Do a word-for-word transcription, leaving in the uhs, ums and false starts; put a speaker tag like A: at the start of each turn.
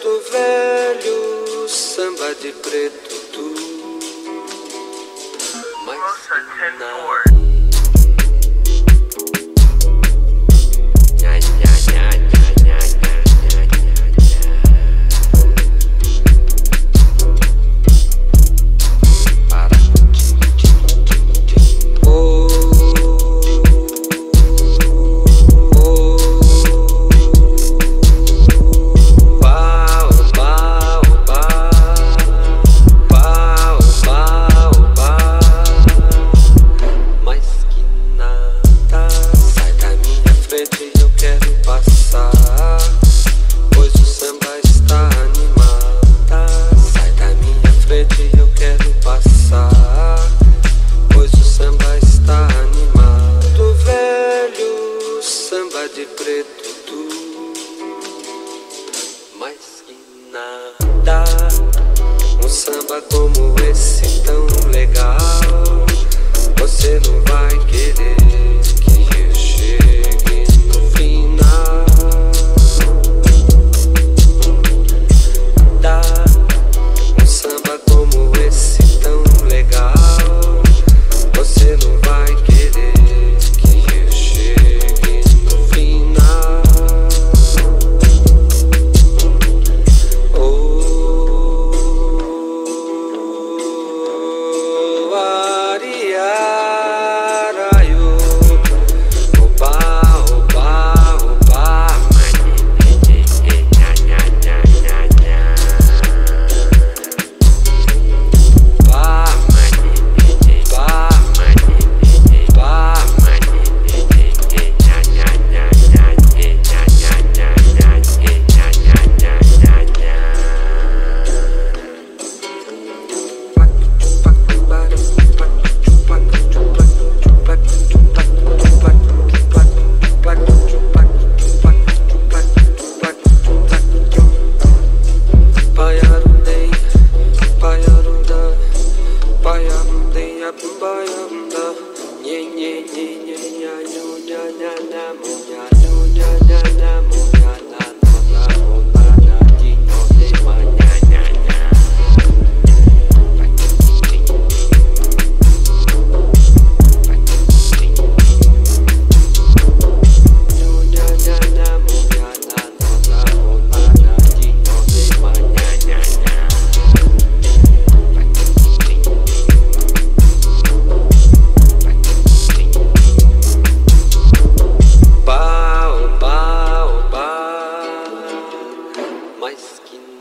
A: preto velho, samba de preto tu. Mas não. De preto tu, mais que nada. Um samba como esse tão legal, você não vai querer que eu chegue no final. Dá um samba como esse tão legal, você não vai querer que eu chegue no final. Mais que